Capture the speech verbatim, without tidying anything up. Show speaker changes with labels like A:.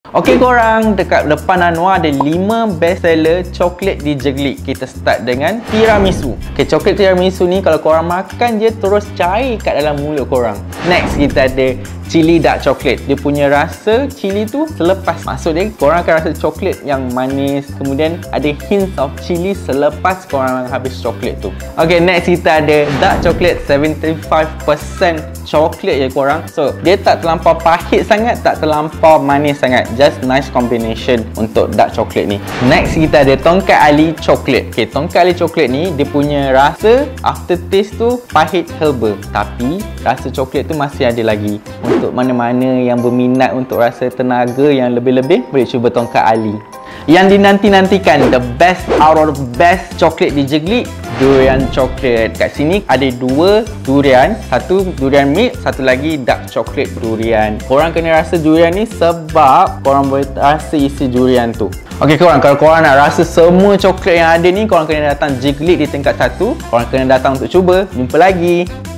A: Okey korang, dekat depan Anwar ada lima best seller coklat di Jeglit. Kita start dengan tiramisu. Okey, coklat tiramisu ni kalau korang makan je terus cair kat dalam mulut korang. Next kita ada chili dark chocolate. Dia punya rasa chili tu selepas masuk dia, korang akan rasa coklat yang manis. Kemudian ada hints of chili selepas korang habis coklat tu. Okey, next kita ada dark chocolate seventy-five percent coklat je korang. So, dia tak terlampau pahit sangat, tak terlampau manis sangat. Just nice combination untuk dark chocolate ni. Next kita ada Tongkat Ali coklat. Okey, Tongkat Ali coklat ni dia punya rasa aftertaste tu pahit herba, tapi rasa coklat tu masih ada lagi. Untuk mana-mana yang berminat untuk rasa tenaga yang lebih-lebih, boleh cuba Tongkat Ali. Yang dinanti-nantikan, the best out of the best coklat di Jeglit, durian coklat. Kat sini ada dua durian, satu durian milk, satu lagi dark coklat durian. Korang kena rasa durian ni sebab korang boleh rasa isi durian tu. Okey korang, kalau korang nak rasa semua coklat yang ada ni, korang kena datang Jeglit di tingkat satu. Korang kena datang untuk cuba. Jumpa lagi.